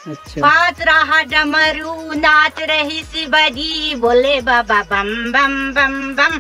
अच्छा। बाज रहा डमरू, नाच रही शिवजी, बोले बाबा बम बम बम बम।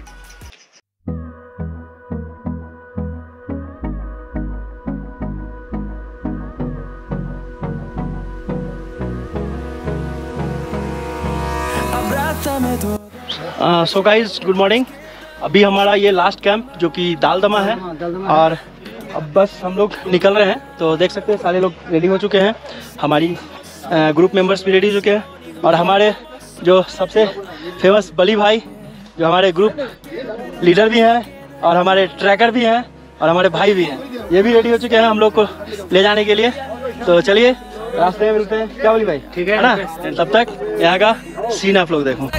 So guys good morning. अभी हमारा ये लास्ट कैंप जो कि दालदमा है और अब बस हम लोग निकल रहे हैं। तो देख सकते हैं सारे लोग रेडी हो चुके हैं, हमारी ग्रुप मेंबर्स भी रेडी हो चुके हैं और हमारे जो सबसे फेमस बली भाई जो हमारे ग्रुप लीडर भी हैं और हमारे ट्रैकर भी हैं और हमारे भाई भी हैं, ये भी रेडी हो चुके हैं हम लोग को ले जाने के लिए। तो चलिए रास्ते में मिलते हैं, क्या बोली भाई? ठीक है ना? तब तक यहाँ का सीन आप लोग देखो।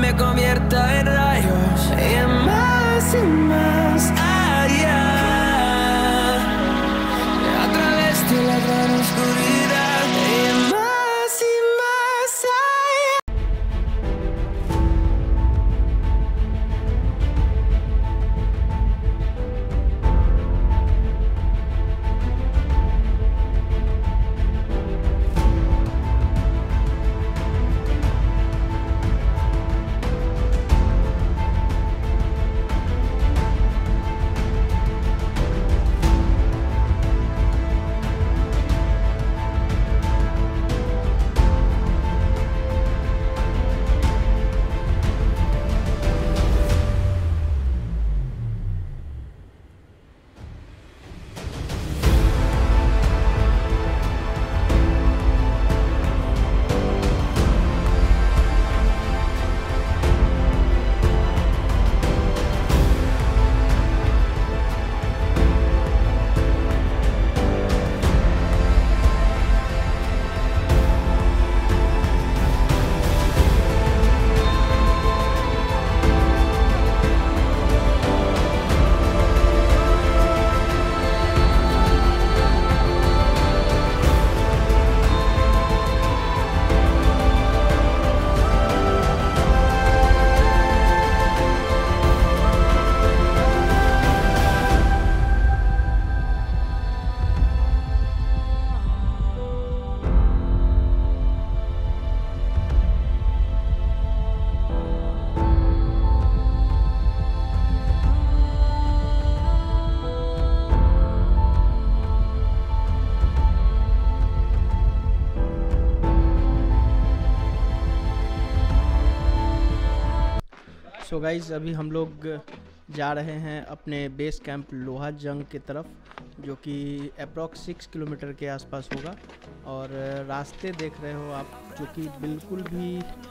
सो गाइज अभी हम लोग जा रहे हैं अपने बेस कैंप लोहा जंग की तरफ, जो कि अप्रॉक्स 6 किलोमीटर के आसपास होगा। और रास्ते देख रहे हो आप, जो कि बिल्कुल भी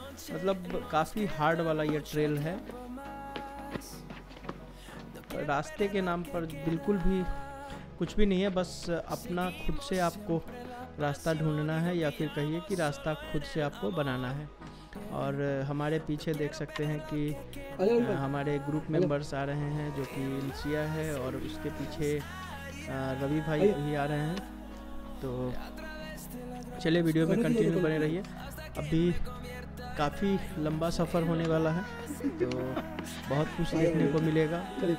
मतलब काफ़ी हार्ड वाला ये ट्रेल है। रास्ते के नाम पर बिल्कुल भी कुछ भी नहीं है, बस अपना खुद से आपको रास्ता ढूंढना है या फिर कहिए कि रास्ता खुद से आपको बनाना है। और हमारे पीछे देख सकते हैं कि हमारे ग्रुप मेंबर्स आ रहे हैं, जो कि इंसिया है और उसके पीछे रवि भाई भी आ रहे हैं। तो चलिए वीडियो में कंटिन्यू बने रहिए। अभी काफ़ी लंबा सफ़र होने वाला है, तो बहुत कुछ देखने को मिलेगा।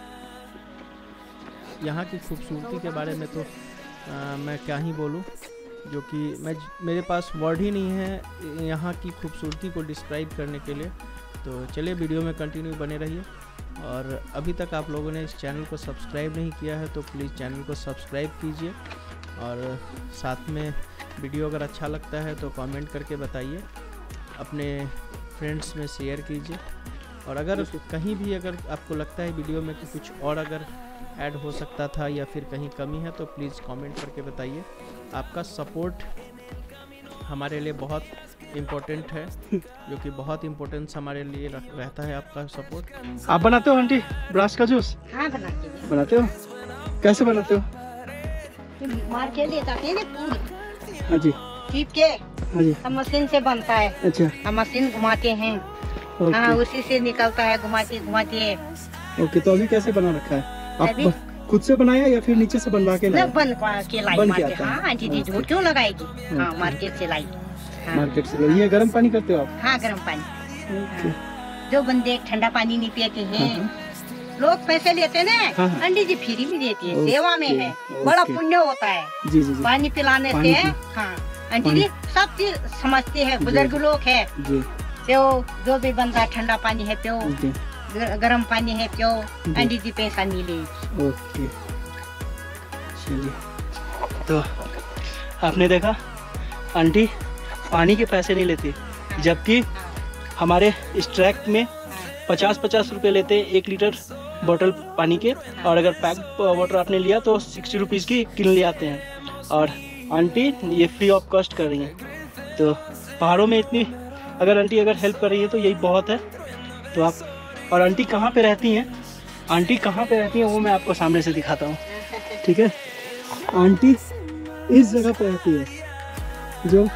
यहाँ की खूबसूरती के बारे में तो मैं क्या ही बोलूँ, जो कि मेरे पास वर्ड ही नहीं है यहाँ की खूबसूरती को डिस्क्राइब करने के लिए। तो चलिए वीडियो में कंटिन्यू बने रहिए। और अभी तक आप लोगों ने इस चैनल को सब्सक्राइब नहीं किया है तो प्लीज़ चैनल को सब्सक्राइब कीजिए, और साथ में वीडियो अगर अच्छा लगता है तो कमेंट करके बताइए, अपने फ्रेंड्स में शेयर कीजिए। और अगर कहीं भी अगर आपको लगता है वीडियो में कि कुछ और अगर ऐड हो सकता था या फिर कहीं कमी है तो प्लीज़ कमेंट करके बताइए। आपका सपोर्ट हमारे लिए बहुत इम्पोर्टेंट है, जो कि बहुत इम्पोर्टेंस हमारे लिए रहता है आपका सपोर्ट। आप बनाते हो आंटी ब्रास का जूस? हाँ बनाते हो। कैसे बनाते हो? मार के ले जाते हैं पूरी। हाँ जी। चीप के। हाँ जी। हम मशीन से बनता है। अच्छा। हम मशीन घुमाते हैं। हाँ, उसी से निकलता है घुमाते घुमाते। ओके, तो अभी कैसे बना रखा है? आप खुद से बनाया या फिर नीचे से बनवा के लाया? बनवा के लाई। हाँ दीदी, झूठ क्यों लगाएगी? हाँ, मार्केट से लाई। मार्केट से लाई। ये गर्म पानी करते हो आप? हाँ, गर्म पानी। जो बंदे ठंडा पानी नहीं पीते हैं, लोग पैसे लेते ना, अंडी जी फ्री में देती है, सेवा में है, बड़ा पुण्य होता है। जी जी जी। पानी पिलाने से हाँ आंटी जी सब चीज समझते हैं, बुजुर्ग लोग है जी। प्यो, जो भी बंदा ठंडा पानी है प्यो, गर्म पानी है प्यो, आंटी जी पैसा नहीं लेगी। ओके चलिए, तो आपने देखा आंटी पानी के पैसे नहीं लेती, जबकि हमारे इस ट्रैक में 50-50 रुपये लेते हैं 1 लीटर बोतल पानी के, और अगर पैक वाटर आपने लिया तो 60 रुपीज़ की किन ले आते हैं, और आंटी ये फ्री ऑफ कॉस्ट कर रही हैं। तो पहाड़ों में इतनी आंटी अगर हेल्प कर रही है तो यही बहुत है। तो आप, और आंटी कहाँ पे रहती हैं, आंटी कहाँ पे रहती हैं वो मैं आपको सामने से दिखाता हूँ, ठीक है। आंटी इस जगह पे रहती है जो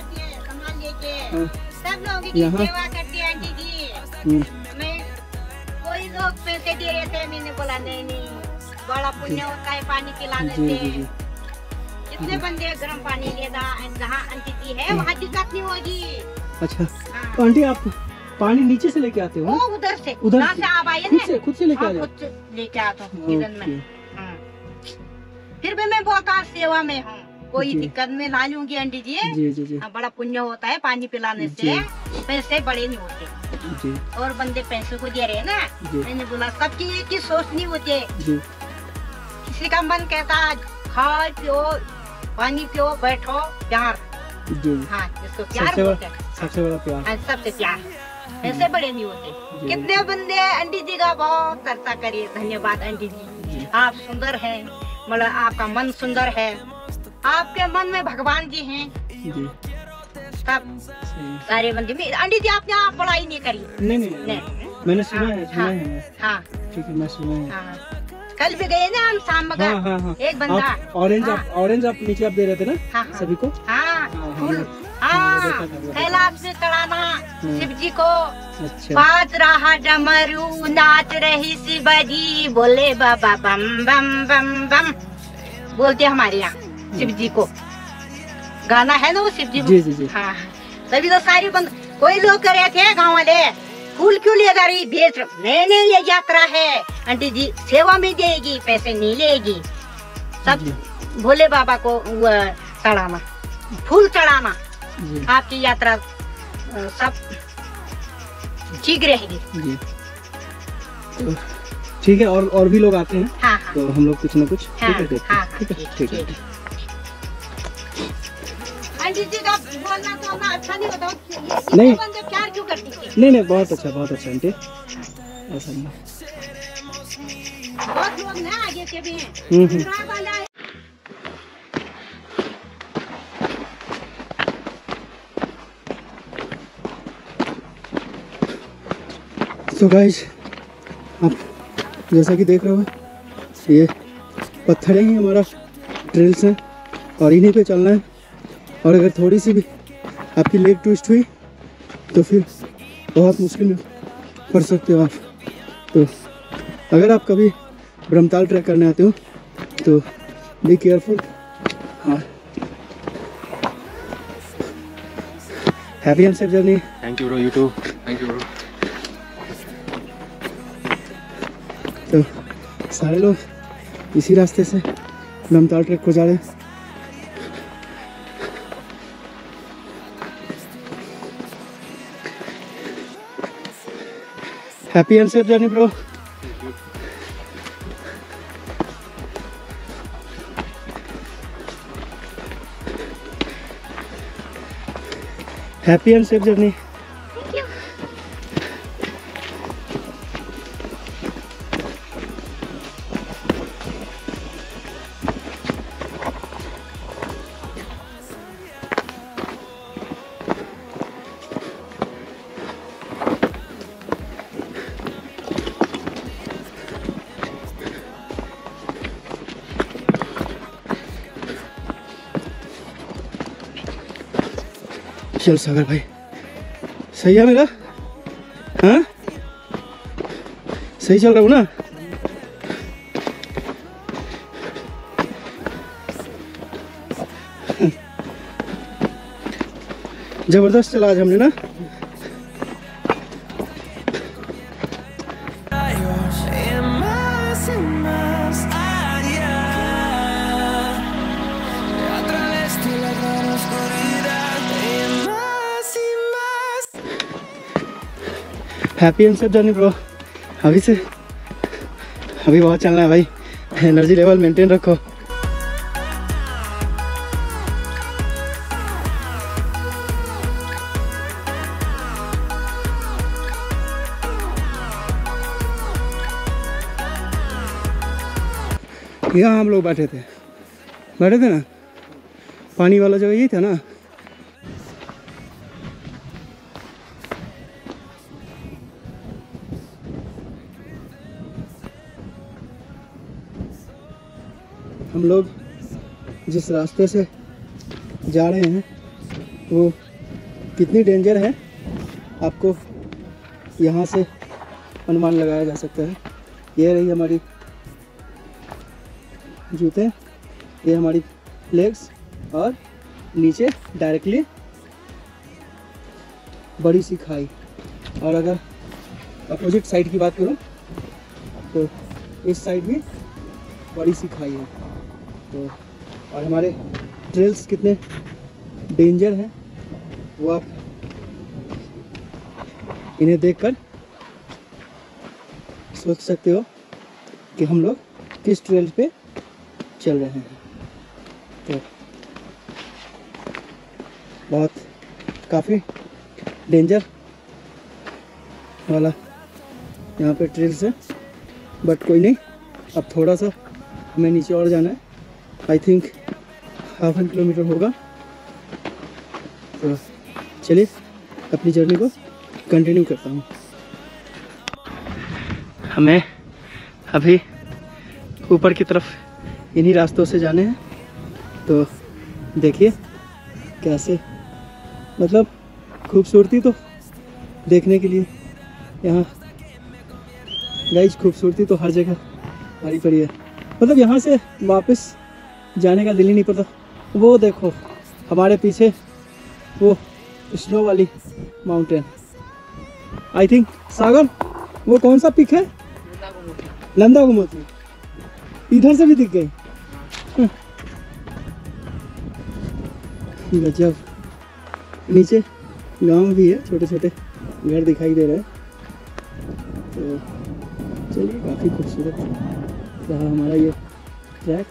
सब लोगों की सेवा करती है आंटी जी। मैं कोई लोग पैसे दे रहे थे, मैंने बोला नहीं नहीं, बड़ा पुण्य होता है पानी पिलाने से। इतने बंदे गर्म पानी लेगा, जहाँ आंटी जी है वहाँ दिक्कत नहीं होगी। अच्छा तो आंटी आप पानी नीचे से लेके आते हो? वो उधर से से आप आइए ना, खुद से लेके आ जाओ? लेके आता हूँ किचन में। फिर भी मैं बहुत सेवा में हूँ, कोई दिक्कत में ला लूंगी आंटी जी। जी जी जी। बड़ा पुण्य होता है पानी पिलाने से, पैसे बड़े नहीं होते जी। और बंदे पैसे को दे रहे हैं ना, मैंने बोला सबकी एक ही सोच नहीं होती है। किसी का मन कहता खाओ पियो पानी पियो बैठो प्यार, हाँ जिसको प्यार बोलते हैं, सबसे बड़ा प्यार, सबसे प्यार, पैसे बड़े नहीं होते। कितने बंदे आंटी जी का बहुत चर्चा करिए। धन्यवाद आंटी जी, आप सुंदर है, मतलब आपका मन सुंदर है, आपके मन में भगवान जी हैं। सब सारे बंदे में आंटी जी आपने आप पढ़ाई नहीं करी? नहीं नहीं, नहीं। मैंने सुना है, सुना है। हाँ ठीक है, मैं सुना है। हाँ। कल भी गए ना हम शाम में। हाँ। एक बंदा ऑरेंज आप नीचे आप दे रहे थे ना? हाँ। सभी को? हाँ फूल, हाँ कैलाश में चढ़ाना शिव जी को। अच्छा। बाज रहा डमरू नाच रही शिवजी, बोले बाबा बम बम बम बम, बोलते हमारे यहाँ शिव जी को। गाना है ना वो शिव जी। जी। हाँ तभी तो सारी बंद, कोई लोग कर रहे थे गाँव वाले, फूल क्यों ले जा रही बेच? नहीं ये यात्रा है आंटी जी, सेवा में देगी, पैसे नहीं लेगी। सब भोले बाबा को चढ़ाना, फूल चढ़ाना, आपकी यात्रा सब ठीक रहेगी। ठीक है, और भी लोग आते हैं। हाँ। तो हम लोग कुछ न कुछ ठीक है। आंटी जी का बोलना तो अच्छा नहीं होता, नहीं बंदे प्यार क्यों करती है? नहीं बहुत अच्छा आंटी, ऐसा नहीं। बहुत लोग ना आगे के भी हैं। तो गाइस आप जैसा कि देख रहे हो, ये पत्थर ही हमारा ट्रेल्स है और इन्हीं पे चलना है। और अगर थोड़ी सी भी आपकी लेग ट्विस्ट हुई तो फिर बहुत मुश्किल में पड़ सकते हो आप। तो अगर आप कभी ब्रह्मताल ट्रैक करने आते हो तो बी केयरफुल। हाँ, happy and safe journey. Thank you bro, you too. Thank you bro. तो सारे लोग इसी रास्ते से ब्रह्मताल ट्रैक को जा रहे हैं। Happy and safe journey bro. Happy and safe journey. चल सागर भाई, सही है मेरा? हाँ सही चल रहा हूँ ना? जबरदस्त चला आज हमने ना। através de la gran oscuridad. Happy and safe journey bro. अभी बहुत चलना है भाई, एनर्जी लेवल मेंटेन रखो। यहाँ हम लोग बैठे थे ना, पानी वाला जगह यही था ना। हम लोग जिस रास्ते से जा रहे हैं वो कितनी डेंजर है आपको यहाँ से अनुमान लगाया जा सकता है। ये रही हमारी जूते, ये हमारी लेग्स, और नीचे डायरेक्टली बड़ी सी खाई। और अगर अपोजिट साइड की बात करूँ तो इस साइड भी बड़ी सी खाई है। तो और हमारे ट्रेल्स कितने डेंजर हैं वो आप इन्हें देखकर सोच सकते हो कि हम लोग किस ट्रेल पे चल रहे हैं। तो बहुत काफ़ी डेंजर वाला यहाँ पे ट्रेल्स है, बट कोई नहीं, अब थोड़ा सा हमें नीचे और जाना है। आई थिंक 1/2 किलोमीटर होगा। तो चलिए अपनी जर्नी को कंटिन्यू करता हूँ। हमें अभी ऊपर की तरफ इन्हीं रास्तों से जाने हैं। तो देखिए कैसे, मतलब खूबसूरती तो देखने के लिए यहाँ गाइस, खूबसूरती तो हर जगह भरी पड़ी है। मतलब यहाँ से वापस जाने का दिल ही नहीं पड़ता। वो देखो हमारे पीछे वो स्नो वाली माउंटेन, आई थिंक सागर, वो कौन सा पिक है? नंदा गोमती। इधर से भी दिख गई। गजब। नीचे गांव भी है, छोटे छोटे घर दिखाई दे रहे हैं। तो चलिए, काफ़ी खूबसूरत रहा हमारा ये ट्रैक।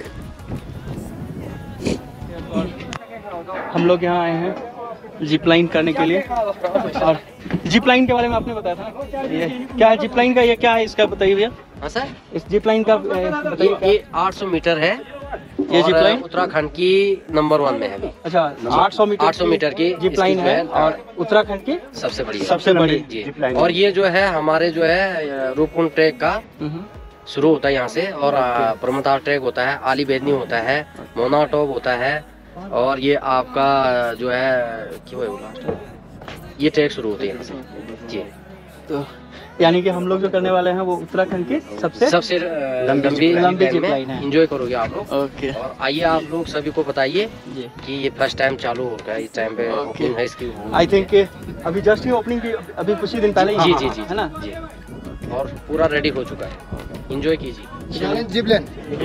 हम लोग यहाँ आए हैं जिप लाइन करने के लिए। और जिप लाइन के बारे में आपने बताया था, ये क्या है जिप लाइन का, ये क्या है इसका बताइए भैया। हाँ सर, इस जिप लाइन का बताइए। ये 800 मीटर है। ये जिप लाइन उत्तराखंड की नंबर 1 में है अभी। अच्छा, 800 मीटर की जिप लाइन है और उत्तराखंड की सबसे बड़ी जी। और ये जो है हमारे जो है रूपकुंड ट्रैक का शुरू होता है यहाँ से, और प्रमतार ट्रैक होता है, आली बेदनी होता है, मोना टॉप होता है, और ये आपका जो है क्यों ये ट्रैक शुरू होते हैं यहाँ से जी। तो यानी कि हम लोग जो करने वाले हैं वो उत्तराखंड की सबसे लंबी जिप लाइन है। एंजॉय करोगे आप लोग। ओके। और आइए आप लोग सभी को बताइए कि ये फर्स्ट टाइम चालू हो गया, इस टाइम पे ओपनिंग है इसकी। आई थिंक अभी जस्ट ही ओपनिंग की, अभी कुछ ही दिन पहले ही। जी है ना जी। और पूरा रेडी हो चुका है, एंजॉय कीजिए। हिमालयन जिप लाइन है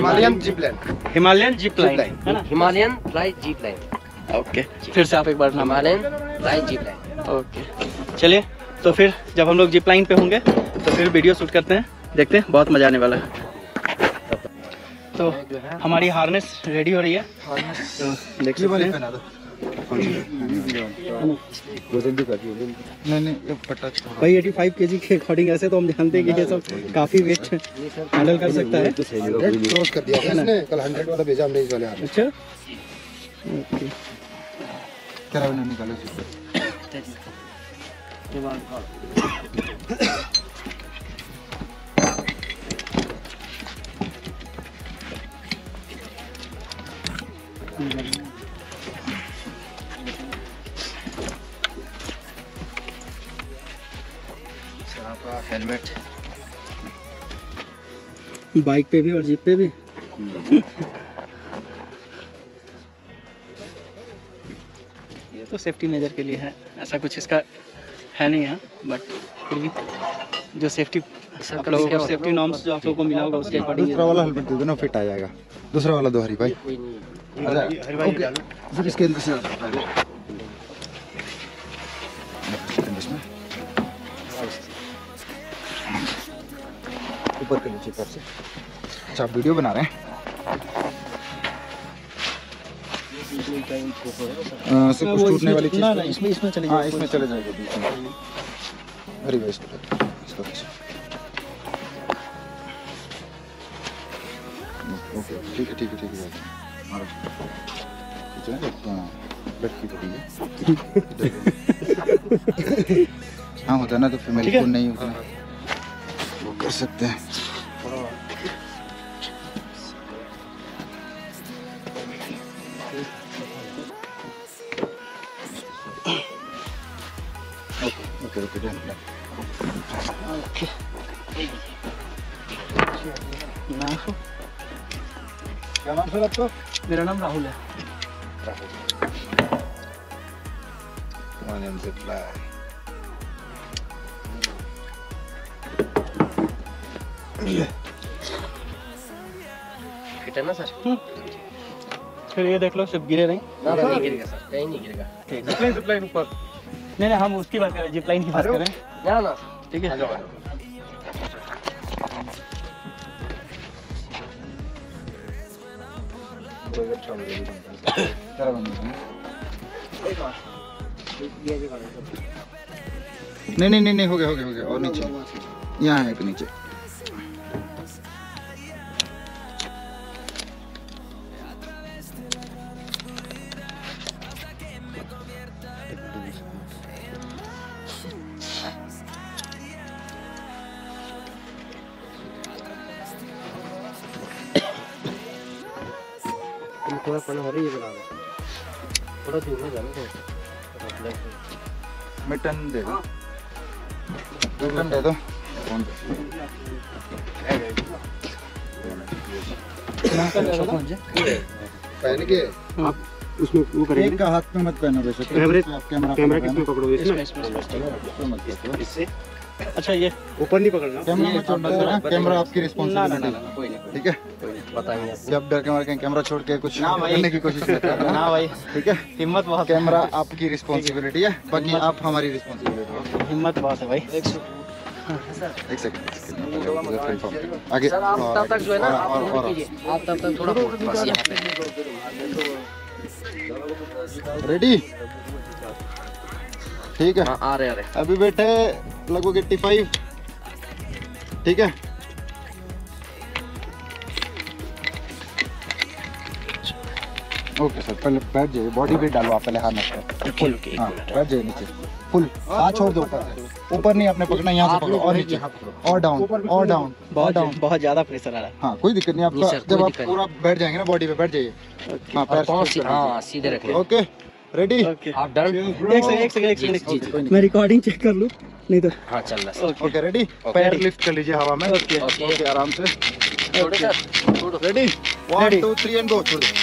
ना, Himalayan fly zip line. Okay, फिर से आप एक बार Himalayan fly zip line. Okay, चलिए तो फिर जब हम लोग जिप लाइन पे होंगे तो फिर वीडियो शूट करते हैं, देखते हैं, बहुत मजा आने वाला है। तो हमारी हार्नेस रेडी हो रही है, तो देख सकते हैं। भाई 85 kg के अकॉर्डिंग ऐसे तो हम जानते हैं कि ये सब काफी वेट हैंडल कर सकता है। क्रॉस कर दिया था इसने, कल 100 वाला भेजा हमने इस वाले हाथ में। अच्छा, ओके। क्या रहा निकालो हेलमेट बाइक पे भी और जीप पे भी। ये तो सेफ्टी मेजर के लिए है, ऐसा कुछ इसका है नहीं है, बट फिर भी जो सेफ्टी आप लोगों को सेफ्टी नॉर्म्स जो आप लोगों को मिला होगा उसके अकॉर्डिंग। दूसरा वाला हेलमेट दे दो ना, फिट आ जाएगा। दूसरा वाला दो हरी भाई। ओके, फिर इसके अंदर से ऊपर के नीचे कर से। अच्छा आप वीडियो बना रहे हैं? सब कुछ टूटने वाली चीज ना इसमें चले हाँ इसमें चले जाएगा बीच में। अरे भाई इसको ओके ठीक है हाँ होता है ना, तो फीमेल को नहीं होता वो कर सकते हैं। ओके क्या नाम सर आपका? मेरा नाम राहुल है। फिट है ना सर? फिर ये देख लो सब गिरे नहीं। ना नहीं गिरेगा सर, कहीं नहीं गिरेगा। जिपलाइन ऊपर। नहीं हम उसकी बात कर रहे हैं, जिपलाइन की बात कर रहे हैं। ना ठीक है। नहीं हो गया और नीचे यहाँ है नीचे। थोड़ा पना हो रही है बना थोड़ा दूर में जाना तो मिटन दे दो, मिटन दे दो फोन पहन के आप उसमें वो करेंगे। एक का हाथ में मत पहनो वैसे, कैमरा किसमें पकड़ो? इससे अच्छा ये ऊपर नहीं पकड़ना, कैमरा मत छोड़ना, कैमरा आपकी रिस्पांसिबिलिटी। ठीक है बताएंगे जब डर के मार के कैमरा छोड़ के कुछ करने की कोशिश मत करना। ना भाई ठीक है, हिम्मत बहुत। कैमरा आपकी रिस्पांसिबिलिटी है, बाकी आप हमारी रिस्पांसिबिलिटी है। हिम्मत बहुत है भाई। एक सेकंड आगे सर आप तब तक जो है ना आप कीजिए, आप तब तक थोड़ा बस यहाँ पे रेडी। ठीक है आ रहे अभी बैठे लगभग 85। ठीक है ओके सर, पहले बैठ जाइए, बॉडी वेट डालो आप पहले, हाथ मत फुल। हाँ बैठ जाइए नीचे फुल, हाथ छोड़ दो ऊपर नहीं आपने पकड़ना, यहाँ से पकड़ो और नीचे और डाउन और डाउन बहुत ज्यादा प्रेशर आ रहा है। हाँ कोई दिक्कत नहीं आपका, जब आप पूरा बैठ जाएंगे ना बॉडी पे बैठ जाइए। हाँ पैर हाँ सीधे रखिए। ओके रेडी आप डन। एक सेकंड मैं रिकॉर्डिंग चेक कर लूं, नहीं तो हाँ चल रहा है। ओके रेडी, पैर लिफ्ट कर लीजिए हवा में। ओके आराम से रेडी 1 2 3 एंड गो। छोड़ दो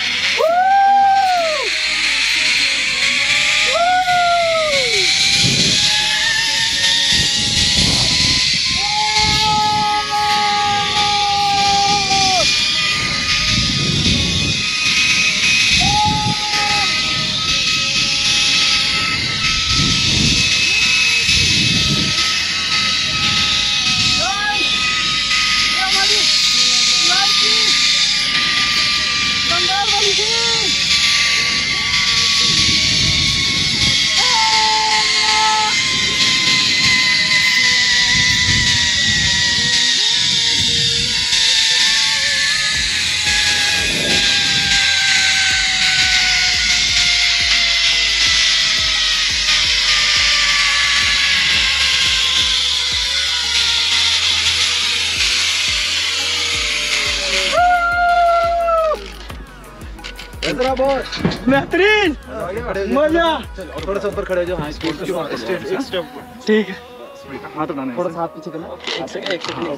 बेहतरीन मजा। थोड़ा सा ऊपर खड़े हो जाओ। हाँ ठीक है हाथ उठाने, थोड़ा सा हाथ पीछे करना। एक सेकंड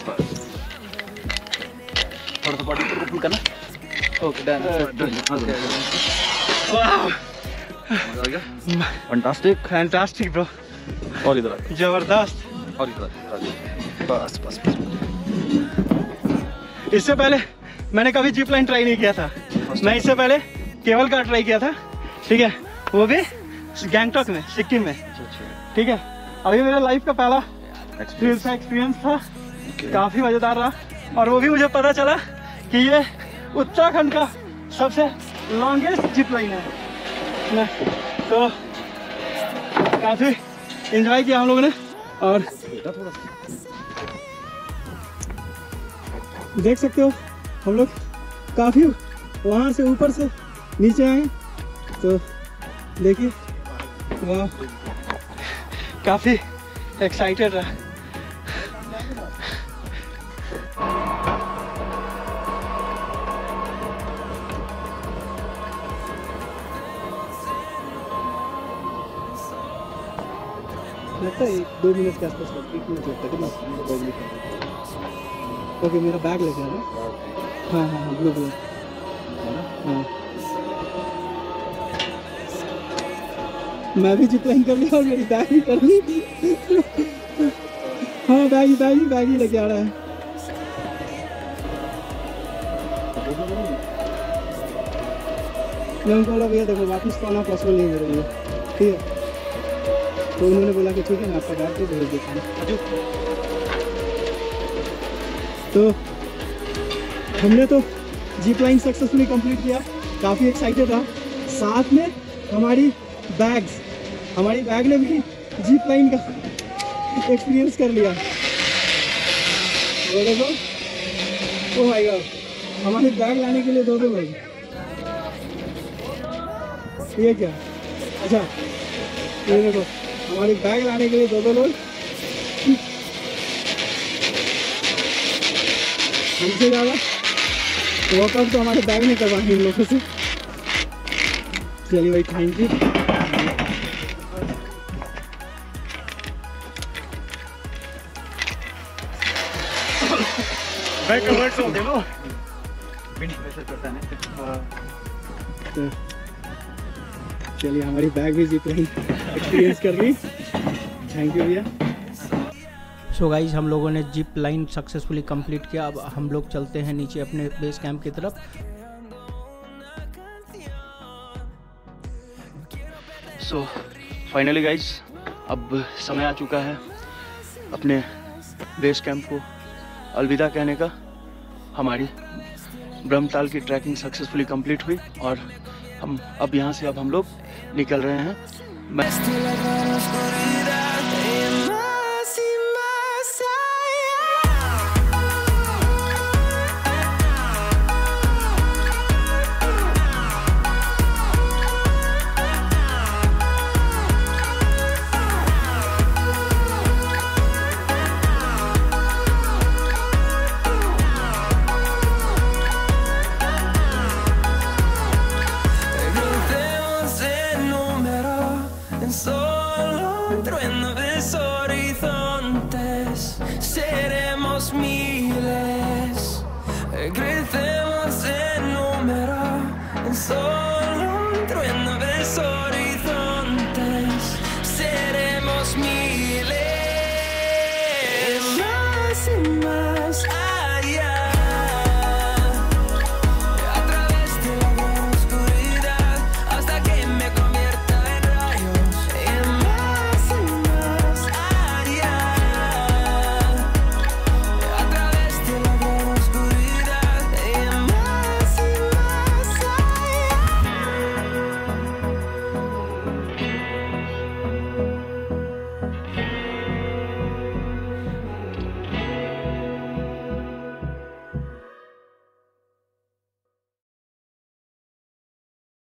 थोड़ा सा बॉडी को पुल करना। Okay done. फैंटास्टिक ब्रो, और इधर जबरदस्त। और इधर बस बस। इससे पहले मैंने कभी जिप लाइन ट्राई नहीं किया था। मैं इससे पहले केबल कार ट्राई किया था। ठीक है, वो भी गैंगटॉक में, सिक्किम में। ठीक है, अभी मेरे लाइफ का पहला एक्सपीरियंस था काफ़ी मज़ेदार रहा। और वो भी मुझे पता चला कि ये उत्तराखंड का सबसे लॉन्गेस्ट जिप लाइन है ना, तो काफ़ी एंजॉय किया हम लोगों ने। और देख सकते हो हम लोग काफ़ी वहाँ से ऊपर से नीचे आए, तो देखिए वाह काफ़ी एक्साइटेड रहा। लगता है 2 मिनट के आसपास, 1 मिनट लगता है कितना? ओके, मेरा बैग लेके आना। हाँ हाँ हाँ, ब्लू ब्लू। हाँ, मैं भी जिप लाइन कर लिया और मेरी बैग भी कर ली। हाँ, बैग ही लेके आ रहा है। मैं उनको बोला भैया देखो वापस तो आना पॉसिबल नहीं मेरे लिए, ठीक है? तो उन्होंने बोला कि ठीक है, मैं आपका बैग भी भेज देता हूँ। तो हमने तो जिप लाइन सक्सेसफुली कंप्लीट किया, काफ़ी एक्साइटेड रहा। साथ में हमारी बैग ने भी जिप लाइन का एक्सपीरियंस कर लिया। वो देखो, ओह माय गॉड, हमारे बैग लाने के लिए 2 लोग। ये क्या? अच्छा, ये देखो हमारे बैग लाने के लिए 2 लोग हमसे ज़्यादा वर्कआउट तो हमारे बैग में करवाएंगे इन लोगों से। चलिए भाई, थैंक यू। चलिए हमारी बैग भी जिप लाइन एक्सपीरियंस कर ली। थैंक यू भैया। सो गाइज, हम लोगों ने जिप लाइन सक्सेसफुली कंप्लीट किया। अब हम लोग चलते हैं नीचे अपने बेस कैंप की तरफ। सो फाइनली गाइज, अब समय आ चुका है अपने बेस कैंप को अलविदा कहने का। हमारी ब्रह्मताल की ट्रैकिंग सक्सेसफुली कंप्लीट हुई और हम अब यहाँ से हम लोग निकल रहे हैं। Solo un trueno de ese horizonte.